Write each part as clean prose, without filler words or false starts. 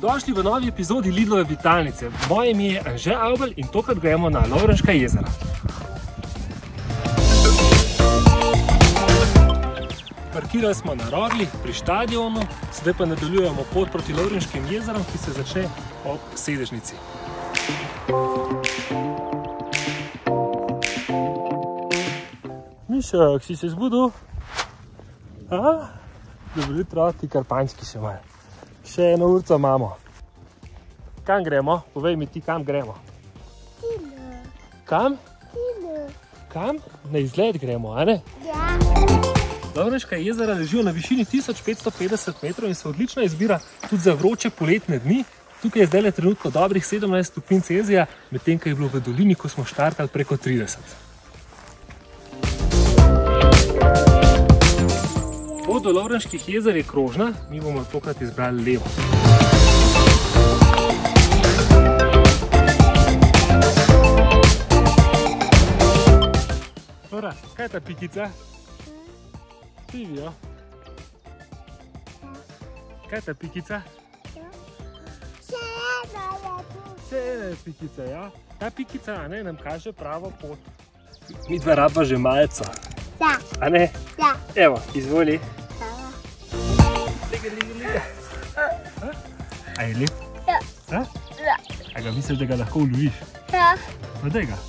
Dobrodošli v novi epizodi Lidlove Vitalnice. Moje ime je Anže Avbelj in tokrat gremo na Lovrenška jezera. Parkirali smo na Rogli pri štadionu, sedaj pa nadaljujemo pot proti Lovrenškim jezerom, ki se začne ob Sedežnici. Mišek, si se zbudil? Dobro jutro, ti Karpanjski še malo. Še eno urco imamo. Kam gremo? Povej mi ti, kam gremo. Tino. Kam? Tino. Kam? Na izlet gremo, a ne? Ja. Lovrenška jezera ležijo na višini 1550 metrov in se odlična izbira tudi za vroče poletne dni. Tukaj je zdaj trenutno dobrih 17 stopinj Celzija, medtem ko je bilo v dolini, ko smo štartali, preko 30. Pot do Lovrenških jezer je krožna, mi bomo tokrat izbrali levo. Dora, kaj je ta pikica? Pivijo. Kaj je ta pikica? Še ena je tu. Še ena je pikica, ja. Ta pikica, a ne, nam kaže pravo pot. Mi dva rabva že malco. Ja. A ne? Ja. Evo, izvoli. Hvala. Lega. A je lep? Ja. Ja. A ga misliš, da ga lahko uloviš? Ja. No, daj ga.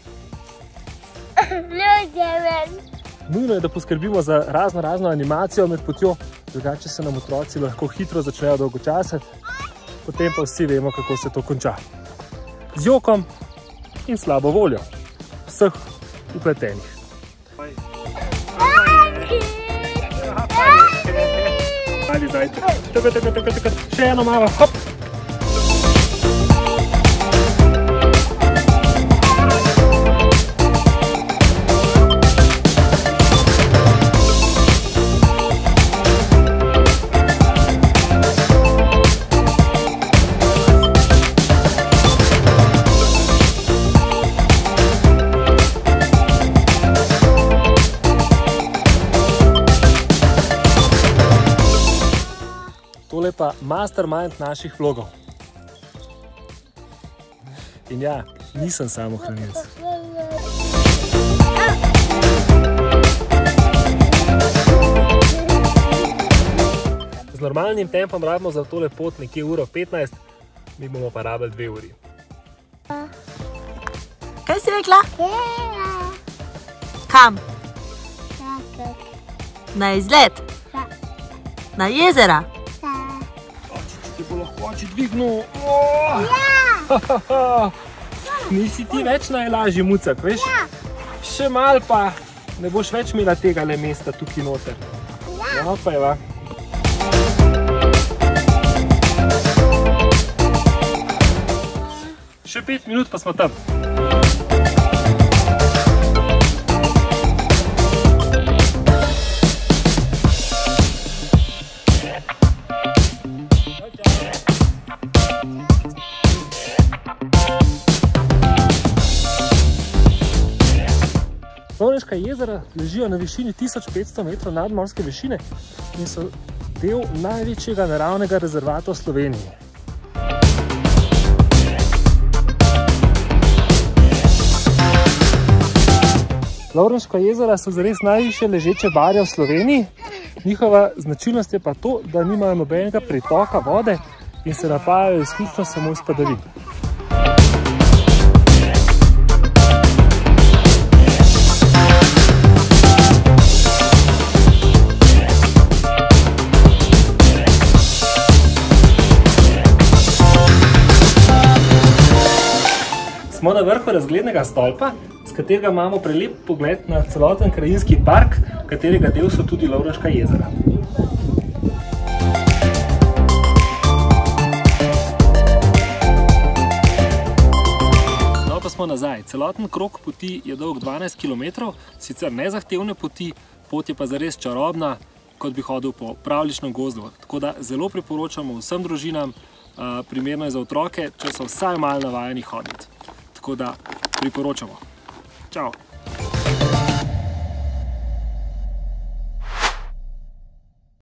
Ljudje ven. Nujno je, da poskrbimo za razno animacijo med potjo, drugače se nam otroci lahko hitro začnejo dolgočasiti, potem pa vsi vemo, kako se to konča. Z jokom in slabo voljo vseh vpletenih. Ajde, zajček. Še eno malo, hop! Tole pa mastermind naših vlogov. In ja, nisem samohranilec. Z normalnim tempom rabimo za tole pot nekje 1:15, mi bomo pa rabili 2 uri. Kaj si rekla? Ja. Kam? Ja. Na izlet? Ja. Na jezera? Ti bo lahko oči dvignil. Ja. Nisi ti več najlažji mucak, veš? Ja. Še malo pa ne boš več imela tega mesta tukaj noter. Ja. No, pa je va. Še 5 minut pa smo tam. Lovrenška jezera ležijo na višini 1500 metrov nadmorske višine in so del največjega naravnega rezervata v Sloveniji. Lovrenška jezera so zares najvišje ležeče barje v Sloveniji. Njihova značilnost je pa to, da nimajo nobenega pritoka vode in se napajajo izključno samo iz padavin. Smo na vrhu razglednega stolpa, s katerega imamo prelep pogled na celoten krajinski park, katerega del so tudi Lovrenška jezera. No pa smo nazaj. Celoten krog poti je dolg 12 km, sicer nezahtevne poti, pot je pa zares čarobna, kot bi hodil po pravljičnem gozdu. Tako da zelo priporočamo vsem družinam, primerno je za otroke, če so vsaj malo navajeni hoditi. Tako da priporočamo. Čau!